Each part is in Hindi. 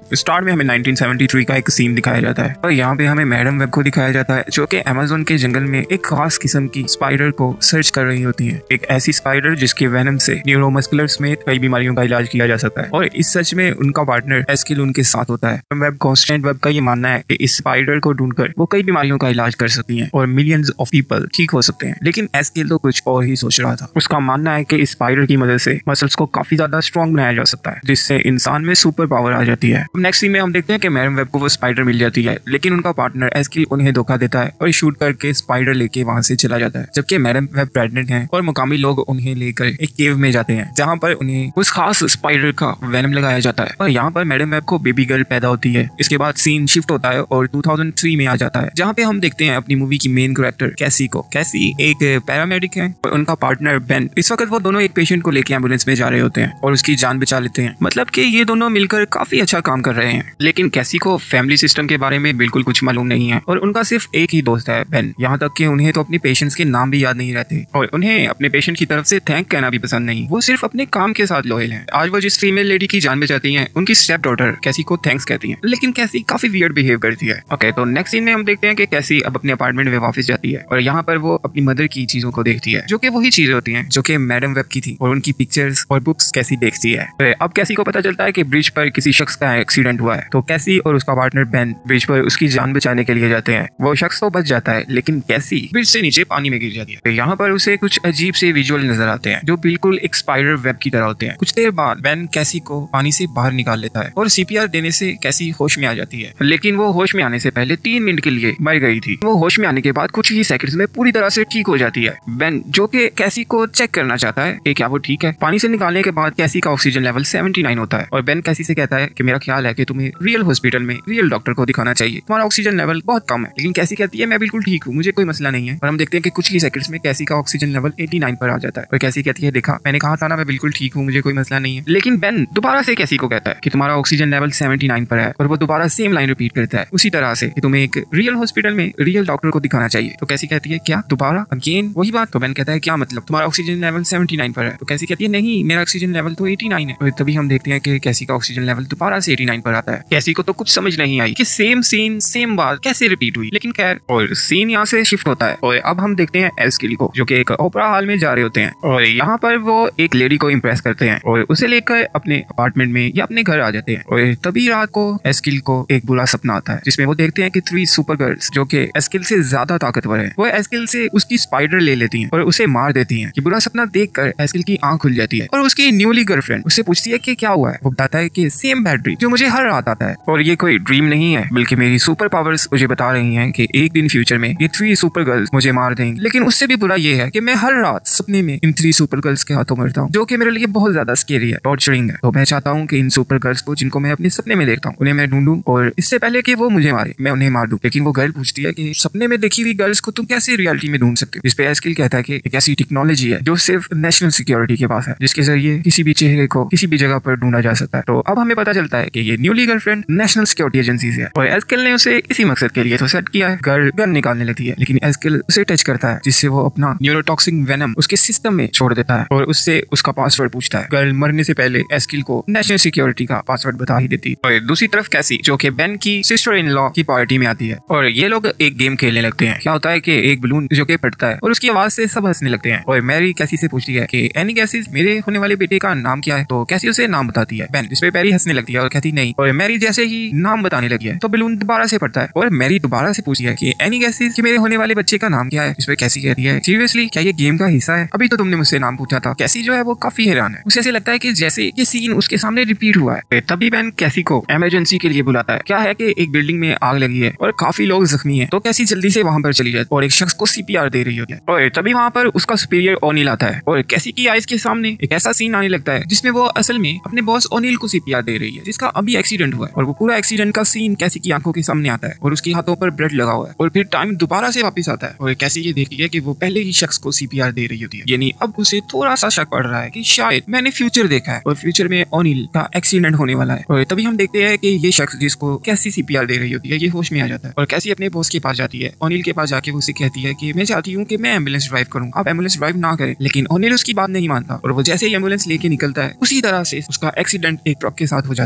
स्टार्ट में हमें 1973 का एक सीन दिखाया जाता है और यहाँ पे हमें मैडम वेब को दिखाया जाता है जो कि अमेज़न के जंगल में एक खास किस्म की स्पाइडर को सर्च कर रही होती है। एक ऐसी स्पाइडर जिसके वेनम से न्यूरोमस्कुलर समेत कई बीमारियों का इलाज किया जा सकता है और इस सर्च में उनका पार्टनर एस्किल उनके साथ होता है। वेब कॉन्स्टेंट वेब का ये मानना है कि इस स्पाइडर को ढूंढकर वो कई बीमारियों का इलाज कर सकती है और मिलियंस ऑफ पीपल ठीक हो सकते हैं, लेकिन एस्किल तो कुछ और ही सोच रहा था। उसका मानना है कि इस स्पाइडर की मदद से मसल्स को काफी ज्यादा स्ट्रॉन्ग बनाया जा सकता है जिससे इंसान में सुपर पावर आ जाती है। नेक्स्ट सीन में हम देखते हैं कि मैडम वेब को वो स्पाइडर मिल जाती है, लेकिन उनका पार्टनर एस्किल उन्हें धोखा देता है और शूट करके स्पाइडर लेके वहां से चला जाता है। जबकि मैडम वेब प्रेग्नेंट है और मुकामी लोग उन्हें लेकर एक केव में जाते हैं जहाँ पर उन्हें उस खास स्पाइडर का वेनम लगाया जाता है और यहाँ पर मैडम वेब को बेबी गर्ल पैदा होती है। इसके बाद सीन शिफ्ट होता है और 2003 में आ जाता है जहाँ पे हम देखते हैं अपनी मूवी की मेन कैरेक्टर कैसी को। कैसी एक पैरामेडिक है और उनका पार्टनर बेन। इस वक्त वो दोनों एक पेशेंट को लेकर एम्बुलेंस में जा रहे होते हैं और उसकी जान बचा लेते हैं। मतलब कि ये दोनों मिलकर काफी अच्छा काम कर रहे हैं, लेकिन कैसी को फैमिली सिस्टम के बारे में बिल्कुल कुछ मालूम नहीं है और उनका सिर्फ एक ही दोस्त है बेन। यहाँ तक कि उन्हें तो अपने पेशेंट्स के नाम भी याद नहीं रहते और उन्हें अपने पेशेंट की तरफ से थैंक कहना भी पसंद नहीं। वो सिर्फ अपने काम के साथ लॉयल हैं। आज वो जिस फीमेल लेडी की जान बचाती हैं उनकी स्टेप डॉटर कैसी को थैंक्स कहती हैं, लेकिन कैसी काफी वियर्ड बिहेव करती है। ओके, तो नेक्स्ट सीन में हम देखते हैं कि कैसी अब अपने अपार्टमेंट में वापस जाती है और यहाँ पर वो अपनी मदर की चीजों को देखती है जो कि वही चीजें होती हैं जो कि मैडम वेब की थी और उनकी पिक्चर्स और बुक्स कैसी देखती है। तो अब कैसी को पता चलता है कि ब्रिज पर किसी शख्स का एक्सीडेंट हुआ है, तो कैसी और उसका पार्टनर बेन ब्रिज पर उसकी जान बचाने के लिए जाते हैं। वो शख्स तो बच जाता है, लेकिन कैसी ब्रिज से नीचे पानी में गिर जाती है। तो यहाँ पर उसे कुछ अजीब से विजुअल नजर आते हैं जो बिल्कुल एक स्पाइडर वेब की तरह होते हैं। कुछ देर बाद बेन कैसी को पानी से बाहर निकाल लेता है और सीपीआर देने से कैसी होश में आ जाती है, लेकिन वो होश में आने से पहले 3 मिनट के लिए मर गई थी। वो होश में आने के बाद कुछ ही सेकंड्स में पूरी तरह से ठीक हो जाती है। बेन जो कि कैसी को चेक करना चाहता है कि क्या वो ठीक है। पानी से निकालने के बाद कैसी का ऑक्सीजन लेवल 79 होता है और बेन कैसी से कहता है कि मेरा ख्याल है कि तुम्हें रियल हॉस्पिटल में रियल डॉक्टर को दिखाना चाहिए, तुम्हारा ऑक्सीजन लेवल बहुत कम है। लेकिन कैसी कहती है मैं बिल्कुल ठीक हूँ, मुझे कोई मसला नहीं है। और हम देखते हैं कि कुछ ही सेकंड्स में कैसी का ऑक्सीजन लेवल 89 पर आ जाता है और कैसी कहती है देखा मैंने कहा था ना मैं बिल्कुल ठीक हूँ, मुझे कोई मसला नहीं है। लेकिन बेन दोबारा से कैसी को कहता है कि तुम्हारा ऑक्सीजन लेवल 79 पर है और वो दोबारा सेम लाइन रिपीट करता है उसी तरह से कि तुम्हें एक रियल हॉस्पिटल में रियल डॉक्टर को दिखाना चाहिए। तो कैसी कहती है क्या दोबारा अगेन वही बात। तो बेन कहता है क्या मतलब तुम्हारा ऑक्सीजन लेवल 79 पर है। तो कैसी कहती है नहीं मेरा ऑक्सीजन लेवल तो 89 है। और तभी हम देखते हैं कि कैसी का ऑक्सीजन लेवल दोबारा से 89 पर आता है। कैसी को तो कुछ समझ नहीं आई कि सेम सीन सेम बात कैसे रिपीट हुई, लेकिन खैर। और सीन यहाँ से शिफ्ट होता है और अब हम देखते हैं एस्किल को जो कि एक ओपेरा हॉल में जा रहे होते हैं और यहाँ पर वो एक लेडी को इम्प्रेस करते हैं और उसे लेकर अपने अपार्टमेंट में या अपने घर आ जाते हैं। और तभी रात को एस्किल को एक बुरा सपना आता है जिसमें वो देखते हैं कि 3 सुपर गर्ल्स जो कि एस्किल से ज्यादा ताकतवर है वो एस्किल से उसकी स्पाइडर ले लेती हैं और उसे मार देती हैं। ये बुरा सपना देखकर एस्किल की आंख खुल जाती है और उसकी न्यूली गर्लफ्रेंड उससे पूछती है कि क्या हुआ है। वो बताता है कि सेम बैड ड्रीम जो मुझे हर रात आता है और ये कोई ड्रीम नहीं है बल्कि मेरी सुपर पावर्स मुझे बता रही हैं कि एक दिन फ्यूचर में ये 3 सुपर गर्ल्स मुझे मार देंगी। लेकिन उससे भी बुरा ये है कि मैं हर रात सपने में इन 3 सुपर गर्ल्स के हाथों मरता हूँ जो कि मेरे लिए बहुत ज्यादा स्केरी है, टॉर्चरिंग है। तो मैं चाहता हूँ कि इन सुपर गर्ल्स को जिनको मैं अपने सपने में देखता हूँ उन्हें मैं ढूंढूं और इससे पहले कि वो मुझे मारे मैं उन्हें मार दूं। लेकिन वो गर्ल पूछती है कि सपने में देखी हुई गर्ल्स को तुम कैसे रियलिटी में ढूंढ सकते हो। इस पे एस्किल कहता है कि एक ऐसी टेक्नोलॉजी है जो सिर्फ नेशनल सिक्योरिटी के पास है जिसके जरिए किसी भी चेहरे को किसी भी जगह पर ढूंढा जा सकता है। तो अब हमें पता चलता है कि ये newly girlfriend national security agency से है और एस्किल ने उसे इसी मकसद के लिए तो सेट किया है। गर्ल गन निकालने लगती है लेकिन एस्किल उसे टच करता है जिससे वो अपना न्यूरोटॉक्सिक वेनम उसके सिस्टम में छोड़ देता है और उससे उसका पासवर्ड पूछता है। गर्ल मरने से पहले एस्किल को नेशनल सिक्योरिटी का पासवर्ड बता ही देती है। और दूसरी तरफ कैसी जो कि बेन की सिस्टर इन लॉ की पार्टी में आती है और ये लोग एक गेम खेलने लगते हैं। क्या होता है कि एक बलून जो कि फटता है और उसकी आवाज से सब हंसने लगते हैं और मैरी कैसी से पूछती है कि एनी गैसेस मेरे होने वाले बेटे का नाम क्या है। तो कैसी उसे नाम बताती है बेन, जिस पे मैरी हंसने लगती है और कहती नहीं। और मैरी जैसे ही नाम बताने लगी है तो बलून दोबारा से फटता है और मैरी दोबारा से पूछती है कि एनी गैसेस कि मेरे होने वाले बच्चे का नाम क्या है। इस पे कैसी कहती है सीरियसली क्या ये गेम का हिस्सा है, अभी तो तुमने मुझसे नाम पूछा था। कैसी जो है वो काफी हैरान है, उसे ऐसे लगता है कि जैसे ये सीन उसके सामने रिपीट हुआ है। तभी बेन कैसी को इमरजेंसी के लिए बुलाता है। क्या है कि एक बिल्डिंग में आग लगी है और काफी लोग जख्मी हैं। तो कैसी जल्दी से वहां पर चली जाती है और एक शख्स को सीपीआर दे रही होती है और तभी वहां पर उसका सुपीरियर ओनील आता है और कैसी की आइज के सामने एक ऐसा सीन आने लगता है जिसमें वो असल में अपने बॉस ओनील को सीपीआर दे रही है जिसका अभी एक्सीडेंट हुआ है और वो पूरा एक्सीडेंट का सीन कैसी की आंखों के सामने आता है और उसके हाथों पर ब्लड लगा हुआ है और फिर टाइम दोबारा से वापस आता है और कैसी ये देखती है कि वो पहले ही शख्स को सीपीआर दे रही होती है। यानी अब उसे थोड़ा सा शक पड़ रहा है कि शायद मैंने फ्यूचर देखा है और फ्यूचर में ओनील का एक्सीडेंट होने वाला है। और तभी हम देखते हैं कि ये शख्स जिसको कैसी सीपीआर दे रही होती है ये होश में आ जाता है और कैसी अपने बॉस के पास जाती है। ओनील के पास जाके उसे कहती है कि मैं चाहती हूँ कि मैं एम्बुलेंस ड्राइव करूँ, आप एम्बुलेंस ड्राइव ना करें। लेकिन ओनील उसकी बात नहीं मानता और वो जैसे ही एम्बुलेंस लेके निकलता है उसी तरह से उसका एक्सीडेंट एक ट्रक के साथ हो जाता है और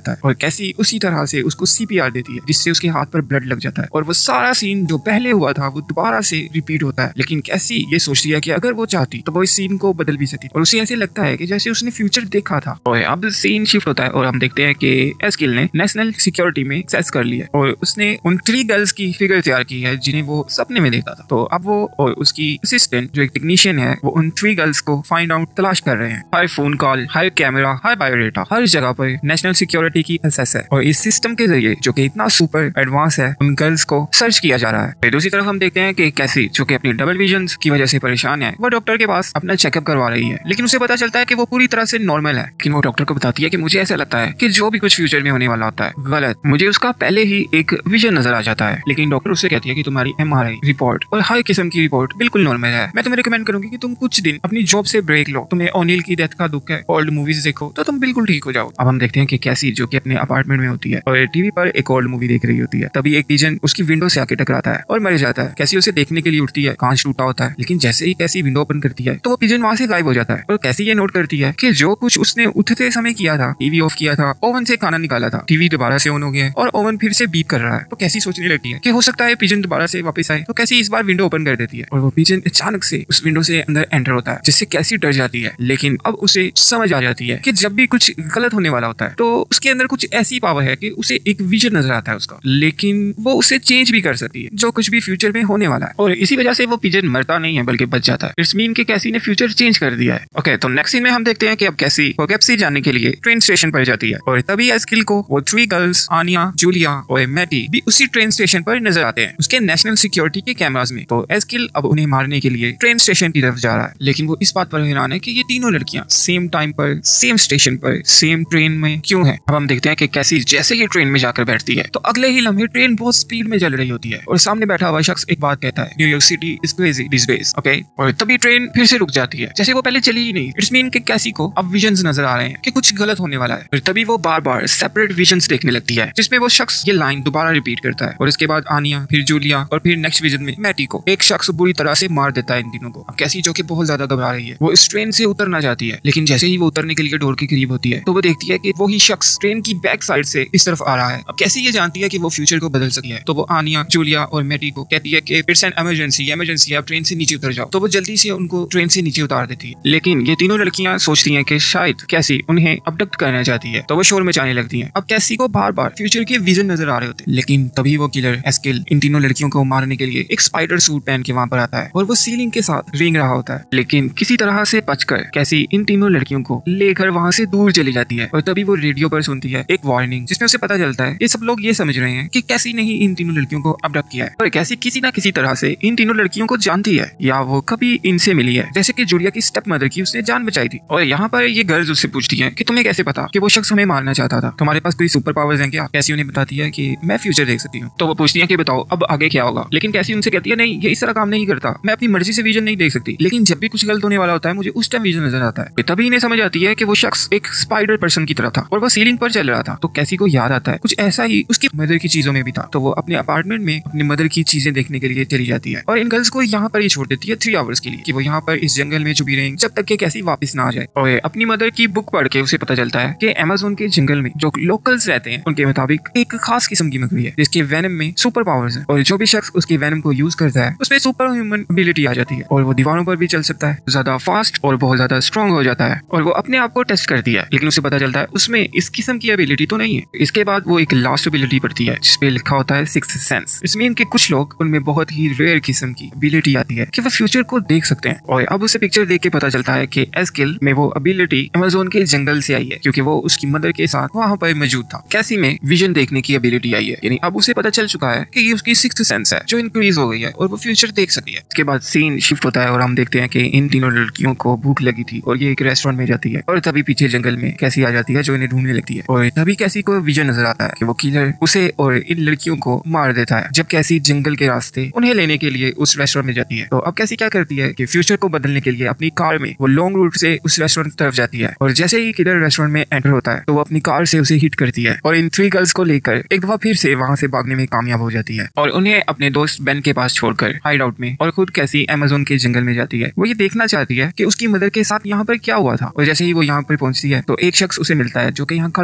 कैसी उसी तरह से उसको CPR देती है, जिससे उसके हाथ पर ब्लड लग जाता है और वो सारा सीन जो पहले हुआ था वो दोबारा से रिपीट होता है। लेकिन कैसी ये सोचती है कि अगर वो चाहती तो वो इस सीन को बदल भी सकती और उसे ऐसे लगता है कि जैसे उसने फ्यूचर देखा था। और अब सीन शिफ्ट होता है और हम देखते हैं कि एस्किल ने नेशनल सिक्योरिटी में एक्सेस कर लिया और उसने उन 3 गर्ल्स की फिगर तैयार की है जिन्हें वो सपने में देखा था। तो अब वो और उसकी असिस्टेंट जो एक टेक्नीशियन है वो उन 3 गर्ल्स को फाइंड आउट तलाश कर रहे हैं। हर फोन कॉल, हर कैमरा, हर बायोडेटा, हर जगह पर नेशनल सिक्योरिटी की एक्सेस है और इस सिस्टम के जरिए जो कि इतना सुपर एडवांस है उन गर्ल्स को सर्च किया जा रहा है। फिर दूसरी तरफ हम देखते हैं कि कैसी जो कि अपनी डबल विजन की वजह से परेशान है वो डॉक्टर के पास अपना चेकअप करवा रही है, लेकिन उसे पता चलता है कि वो पूरी तरह से नॉर्मल है। लेकिन वो डॉक्टर को बताती है कि मुझे ऐसा लगता है कि जो भी कुछ फ्यूचर में होने वाला होता है गलत, मुझे उसका पहले ही एक विजन नजर आ जाता है। लेकिन डॉक्टर उससे कहती है कि तुम्हारी MRI रिपोर्ट और हर किस्म की रिपोर्ट बिल्कुल नॉर्मल है। मैं तुम्हें रिकमेंड करूंगी कि तुम कुछ दिन अपनी जॉब से ब्रेक लो, तुम्हें ओनिल की डेथ का दुख है, ओल्ड मूवीज देखो तो तुम बिल्कुल ठीक हो जाओ। अब हम देखते हैं कि कैसी जो कि अपने अपार्टमेंट में होती है और टीवी पर एक ओल्ड मूवी देख रही होती है, तभी एक पिजन उसकी विंडो से आके टकराता है और मर जाता है। कैसी उसे देखने के लिए उठती है, कांच टूटा होता है, लेकिन जैसे ही कैसी विंडो ओपन करती है तो वो पिजन वहां से गायब हो जाता है। और कैसी ये नोट करती है कि जो कुछ उसने उठते समय किया था, टीवी ऑफ किया था, ओवन से खाना निकाला था, टीवी दोबारा से ऑन हो गया और ओवन फिर से बीप कर रहा है। तो कैसी सोचने लगती है कि हो सकता है पिजन दोबारा से वापस आए। तो कैसी इस बार विंडो ओपन कर देती है और वो पिजन अचानक से उस विंडो से अंदर एंटर होता है, जिससे कैसी डर जाती है। लेकिन अब उसे समझ आ जाती है कि जब भी कुछ गलत होने वाला होता है तो उसके अंदर कुछ ऐसी पावर है कि उसे एक विजन नजर आता है उसका, लेकिन वो उसे चेंज भी कर सकती है जो कुछ भी फ्यूचर में होने वाला है। और इसी वजह से वो पिजन मरता नहीं है बल्कि बच जाता है। इट्स मीन कि कैसी ने फ्यूचर चेंज कर दिया है। ओके, तो नेक्स्ट सीन में हम देखते हैं कि अब कैसी कोकेप्सी जाने के लिए ट्रेन स्टेशन पर जाती है और तभी एस्किल को वो 3 गर्ल्स आनिया, जूलिया और मैटी भी उसी ट्रेन स्टेशन पर नजर आते हैं उसके नेशनल सिक्योरिटी के कैमरास में। तो एस्किल अब उन्हें मारने के लिए ट्रेन स्टेशन की तरफ जा रहा है, लेकिन वो इस बात पर हैरान है कि ये तीनों लड़कियां सेम टाइम पर, सेम स्टेशन पर, सेम ट्रेन में क्यों है। अब हम देखते हैं कि कैसी जैसे ही ट्रेन में जाकर बैठती है तो अगले ही लम्हे ट्रेन बहुत स्पीड में चल रही होती है और सामने बैठा हुआ शख्स एक बात कहता है, New York city is crazy these days. Okay, और तभी ट्रेन फिर से रुक जाती है जैसे वो पहले चली ही नहीं। इट्स मीन कि कैसी को अब विजन्स नजर आ रहे हैं कि कुछ गलत होने वाला है। फिर तभी वो बार बार सेपरेट विजन्स देखने लगती है जिसमें वो शख्स ये लाइन दोबारा रिपीट करता है और इसके बाद आनिया, फिर जूलिया और फिर नेक्स्ट विजन में मैटी को एक शख्स बुरी तरह से मार देता है इन तीनों को। अब कैसी जो कि बहुत ज्यादा घबरा रही है वो इस ट्रेन से उतरना चाहती है, लेकिन जैसे ही वो उतरने के लिए डोर के करीब होती है तो वो देखती है कि वो ही शख्स ट्रेन की बैक साइड से इस तरफ आ रहा है। अब कैसी ये जानती है कि वो फ्यूचर को बदल सकती है तो वो आनिया, जूलिया और मैटी को कहती है कि इट्स एन इमरजेंसी है, आप ट्रेन से नीचे उतर जाओ। तो वो जल्दी से उनको ट्रेन से नीचे उतार देती है, लेकिन ये तीनों लड़कियां सोचती हैं कि शायद कैसी उन्हें अबडक्ट करना चाहती है तो वो शोर मचाने लगती हैं। अब कैसी को बार बार फ्यूचर के विजन नजर आ रहे होते हैं, लेकिन तभी वो किलर एस्किल इन तीनों लड़कियों को मारने के लिए एक स्पाइडर सूट पहन के वहां पर आता है और वो सीलिंग के साथ रेंग रहा होता है, लेकिन किसी तरह से बचकर कैसी इन तीनों लड़कियों को लेकर वहां से दूर चली जाती है। और तभी वो रेडियो पर सुनती है एक वार्निंग जिसमें उसे पता चलता है ये सब लोग ये समझ रहे हैं कि कैसी ने ही इन तीनों लड़कियों को अबडक्ट किया है और कैसी किसी ना किसी तरह से इन तीनों लड़कियों को जानती है या वो कभी इनसे मिली है, जैसे कि जूलिया की स्टेप मदर की उसने जान बचाई थी। और यहाँ पर ये गर्ल्स उससे पूछती हैं कि तुम्हें कैसे पता कि वो शख्स हमें मारना चाहता था, तुम्हारे पास कोई सुपर पावर्स हैं क्या। कैसी उन्हें बताती है कि मैं फ्यूचर देख सकती हूँ। तो वो पूछती है कि बताओ अब आगे क्या होगा, लेकिन कैसी उनसे कहती है नहीं ये इस तरह काम नहीं करता, मैं अपनी मर्जी से विजन नहीं देख सकती, लेकिन जब भी कुछ गलत होने वाला होता है मुझे उस टाइम विजन नजर आता है। तभी इन्हें समझ आती है कि वो शख्स एक स्पाइडर पर्सन की तरह था और वो सीलिंग पर चल रहा था। तो कैसी को याद आता है कुछ ऐसा ही उसकी मदर की चीजों में भी था, तो वो अपने अपार्टमेंट में अपनी मदर की चीजें देखने के लिए चली जाती है और इन गर्ल्स को यहाँ पर ही छोड़ देती है 3 आवर्स के लिए कि वो यहाँ पर इस जंगल में छुपी रहेंगी जब तक कि कैसी वापस ना आ जाए। और अपनी मदर की बुक पढ़ के उसे पता चलता है कि अमेज़न के जंगल में जो लोकल्स रहते हैं उनके मुताबिक एक खास किस्म की मकड़ी है जिसके वेनम में सुपर पावर्स है और जो भी शख्स उसके वेनम को यूज करता है उसमें सुपर ह्यूमन एबिलिटी आ जाती है और वो दीवारों पर भी चल सकता है, ज्यादा फास्ट और बहुत ज्यादा स्ट्रॉन्ग हो जाता है और वो अपने आप को टेस्ट करती है, लेकिन उसे पता चलता है उसमें इस किस्म की एबिलिटी तो नहीं है। इसके बाद वो एक लास्ट एबिलिटी पढ़ती है जिसपे लिखा होता है सिक्स्थ सेंस। इसमें इनके कुछ लोग उनमें बहुत ही रेयर किस्म की एबिलिटी आती है कि वो फ्यूचर को देख सकते हैं और अब उसे पिक्चर देख के पता चलता है कि एस्किल में वो एबिलिटी अमेज़न के जंगल से आई है क्योंकि वो उसकी मदर के साथ वहां पर मौजूद था। कैसी में विजन देखने की एबिलिटी आई है, यानी अब उसे पता चल चुका है कि ये उसकी सिक्स्थ सेंस है जो इंक्रीज हो गई है और वो फ्यूचर देख सकती है। इसके बाद सीन शिफ्ट होता है और हम देखते हैं कि इन तीनों लड़कियों को भूख लगी थी और ये एक रेस्टोरेंट में जाती है और तभी पीछे जंगल में कैसी आ जाती है जो इन्हें ढूंढने लगती है और तभी कैसी को विजन नजर आता है कि वो किलर उसे और इन लड़कियों को मार देता है जब कैसी जंगल के रास्ते उन्हें लेने के लिए उस रेस्टोरेंट में जाती है। तो अब कैसी क्या करती है कि फ्यूचर को बदलने के लिए अपनी कार में वो लॉन्ग रूट से उस रेस्टोरेंट की तरफ जाती है और जैसे ही किलर रेस्टोरेंट में एंटर होता है तो वो अपनी कार से उसे हिट करती है और इन 3 गर्ल्स को लेकर एक दफा फिर से वहां से भागने में कामयाब हो जाती है और उन्हें अपने दोस्त बेन के पास छोड़कर हाइड आउट में और खुद कैसी अमेज़न के जंगल में जाती है। वो ये देखना चाहती है कि उसकी मदर के साथ यहाँ पर क्या हुआ था और जैसे ही वो यहाँ पर पहुंचती है तो एक शख्स उसे मिलता है जो कि यहाँ का लोकल होता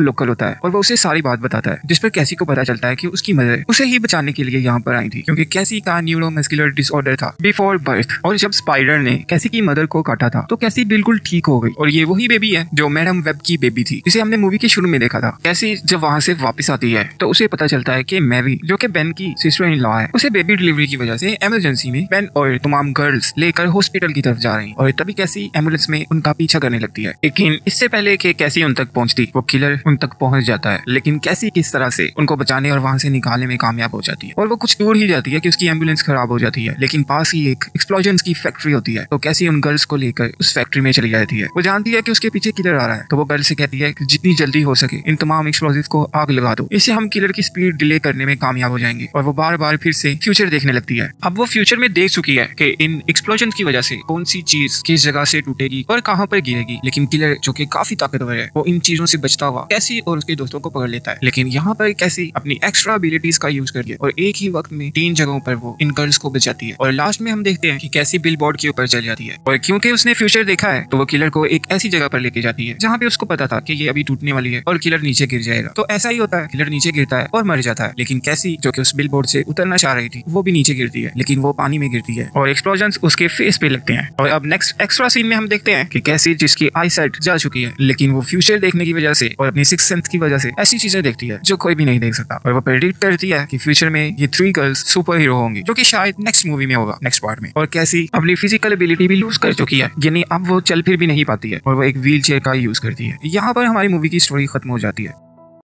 है और वो उसे सारी बात बताता है, जिस पर कैसी को पता चलता है कि उसकी मदर उसे ही बचाने के लिए यहाँ पर आई थी, क्योंकि कैसी का न्यूरोमस्कुलर डिसऑर्डर था बिफोर बर्थ। और जब स्पाइडर ने कैसी की मदर को काटा था तो कैसी बिल्कुल ठीक हो गई, और ये वही बेबी है जो मैडम वेब की बेबी थी, जिसे हमने मूवी के शुरू में देखा था। कैसी जब वहाँ से वापस आती है तो उसे पता चलता है कि मैवी, जो कि बेन की सिस्टर इन लॉ है, उसे बेबी डिलीवरी की वजह से इमरजेंसी में बेन और तमाम गर्ल्स लेकर हॉस्पिटल की तरफ जा रही, और तभी कैसी एम्बुलेंस में उनका पीछा करने लगती है। लेकिन इससे पहले कि कैसी उन तक पहुंचती, वो किलर उन तक पहुंच जाता है। लेकिन कैसी किस तरह से उनको बचाने और वहां से निकालने में कामयाब हो जाती है, और वो कुछ दूर ही जाती है कि उसकी एम्बुलेंस खराब हो जाती है, लेकिन पास ही एक एक्सप्लोजन की फैक्ट्री होती है। तो कैसी उन गर्ल्स को लेकर उस फैक्ट्री में चली जाती है। वो जानती है कि उसके पीछे किलर आ रहा है, तो वो गर्ल से कहती है कि जितनी जल्दी हो सके इन तमाम एक्सप्लोजिव को आग लगा दो, इससे हम किलर की स्पीड डिले करने में कामयाब हो जाएंगे। और वो बार बार फिर से फ्यूचर देखने लगती है। अब वो फ्यूचर में देख चुकी है कि इन एक्सप्लोजन की वजह से कौन सी चीज किस जगह से टूटेगी और कहां पर गिरेगी। लेकिन किलर, जो कि काफी ताकतवर है, वो इन चीजों से बचता हुआ कैसी और उसके दोस्तों को पकड़ लेता है। लेकिन यहाँ पर कैसी अपनी एक्स्ट्रा एबिलिटीज का यूज करती है और एक ही वक्त में 3 जगहों पर वो इन गर्ल्स को बचाती है। और लास्ट में हम देखते हैं कि कैसी बिलबोर्ड के ऊपर चल जाती है, और क्योंकि उसने फ्यूचर देखा है तो वो किलर को एक ऐसी जगह पर लेके जाती है जहाँ पे उसको पता था कि ये अभी टूटने वाली है और किलर नीचे गिर जाएगा। तो ऐसा ही होता है, किलर नीचे गिरता है और मर जाता है। लेकिन कैसी, जो कि उस बिलबोर्ड से उतरना चाह रही थी, वो भी नीचे गिरती है, लेकिन वो पानी में गिरती है और एक्सप्लोजन उसके फेस पे लगते हैं। और अब नेक्स्ट एक्स्ट्रा सीन में हम देखते हैं कि कैसी, जिसकी आई साइट जा चुकी है, लेकिन वो फ्यूचर देखने की वजह से और अपनी सिक्स्थ सेंस की वजह से ऐसी चीजें देखती है जो कोई भी नहीं देख सकता। और वो प्रेडिक्ट करती है कि फ्यूचर में ये 3 गर्ल्स सुपर हीरो होंगी, जो कि शायद नेक्स्ट मूवी में होगा, नेक्स्ट पार्ट में। और कैसी अपनी फिजिकल एबिलिटी भी लूज कर चुकी है, यानी अब वो चल फिर भी नहीं पाती है और वो एक व्हील चेयर का यूज करती है। यहाँ पर हमारी मूवी की स्टोरी खत्म हो जाती है।